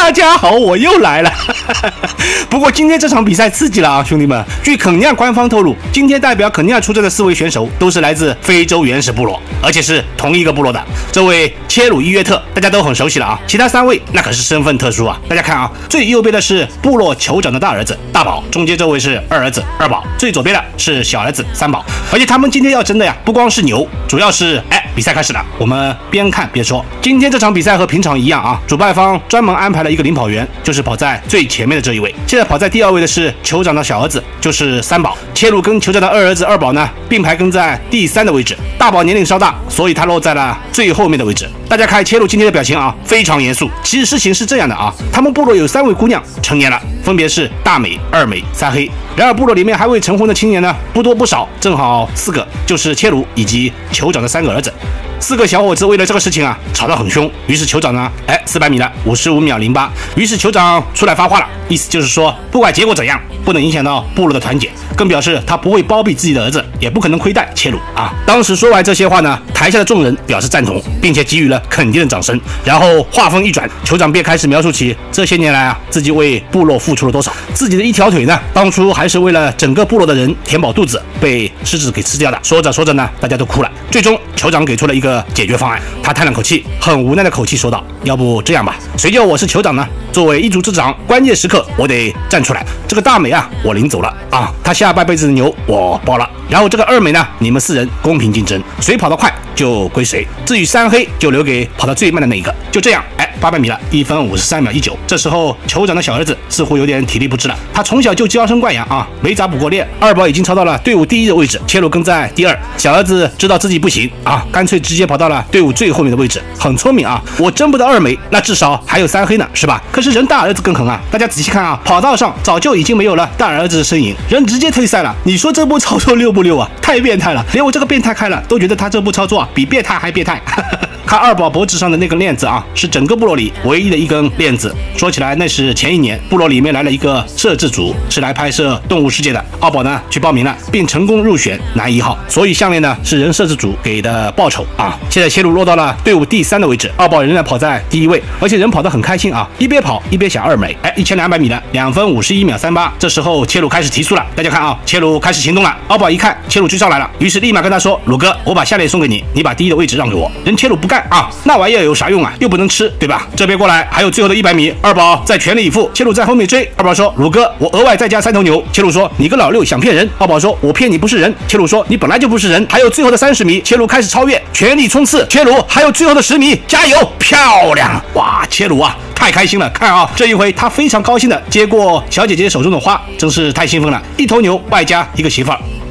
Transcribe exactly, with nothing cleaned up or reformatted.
大家好，我又来了。不过今天这场比赛刺激了啊，兄弟们！据肯尼亚官方透露，今天代表肯尼亚出战的四位选手都是来自非洲原始部落，而且是同一个部落的。这位切鲁伊约特大家都很熟悉了啊，其他三位那可是身份特殊啊。大家看啊，最右边的是部落酋长的大儿子大宝，中间这位是二儿子二宝，最左边的是小儿子三宝。而且他们今天要争的呀，不光是牛，主要是哎，比赛开始了，我们边看边说。今天这场比赛和平常一样啊，主办方专门安排了一个领跑员，就是跑在最前面的这一位。现在跑在第二位的是酋长的小儿子，就是三宝。切鲁跟酋长的二儿子二宝呢，并排跟在第三的位置。大宝年龄稍大，所以他落在了最后面的位置。大家看切鲁今天的表情啊，非常严肃。其实事情是这样的啊，他们部落有三位姑娘成年了，分别是大美、二美、三黑。然而部落里面还未成婚的青年呢，不多不少，正好四个，就是切鲁以及酋长的三个儿子。四个小伙子为了这个事情啊，吵得很凶。于是酋长呢，哎，四百米了，五十五秒零八。于是酋长出来发话了，意思就是说，不管结果怎样，不能影响到部落的团结，更表示他不会包庇自己的儿子，也不可能亏待切鲁啊。当时说完这些话呢，台下的众人表示赞同，并且给予了肯定的掌声。然后话锋一转，酋长便开始描述起这些年来啊，自己为部落付出了多少。自己的一条腿呢，当初还是为了整个部落的人填饱肚子，被狮子给吃掉的。说着说着呢，大家都哭了。最终酋长给出了一个解决方案，他叹了口气，很无奈的口气说道：“要不这样吧，谁叫我是酋长呢？作为一族之长，关键时刻我得站出来。这个大美啊，我领走了啊，他下半辈子的牛我包了。然后这个二美呢，你们四人公平竞争，谁跑得快就归谁。至于三黑，就留给跑得最慢的那一个。就这样，哎，八百米了，一分五十三秒一九。这时候酋长的小儿子似乎有点体力不支了，他从小就娇生惯养啊，没咋补过练。二宝已经超到了队伍第一的位置，切鲁跟在第二。小儿子知道自己不行啊，干脆直接跑到了队伍最后面的位置，很聪明啊。我争不到二美，那至少还有三黑呢，是吧？可是人大儿子更狠啊！大家仔细看啊，跑道上早就已经没有了大儿子的身影，人直接退赛了。你说这波操作溜不溜啊？太变态了，连我这个变态看了都觉得他这步操作啊比变态还变态。看二宝脖子上的那根链子啊，是整个部落里唯一的一根链子。说起来，那是前一年部落里面来了一个摄制组，是来拍摄动物世界的。二宝呢去报名了，并成功入选男一号，所以项链呢是人摄制组给的报酬啊。现在切鲁落到了队伍第三的位置，二宝仍然跑在第一位，而且人跑得很开心啊，一边跑一边想二美。哎，一千两百米了，两分五十一秒三八。这时候切鲁开始提速了，大家看啊，切鲁开始行动了。二宝一看切鲁追上来了，于是立马跟他说：“鲁哥，我把项链送给你，你把第一的位置让给我。”人切鲁不干啊，那玩意儿有啥用啊？又不能吃，对吧？这边过来还有最后的一百米，二宝在全力以赴，切鲁在后面追。二宝说：“鲁哥，我额外再加三头牛。”切鲁说：“你个老六想骗人。”二宝说：“我骗你不是人。”切鲁说：“你本来就不是人。”还有最后的三十米，切鲁开始超越，全力冲刺。切鲁还有最后的十米，加油！漂亮！哇，切鲁啊！太开心了，看啊，这一回他非常高兴的接过小姐姐手中的花，真是太兴奋了，一头牛外加一个媳妇儿。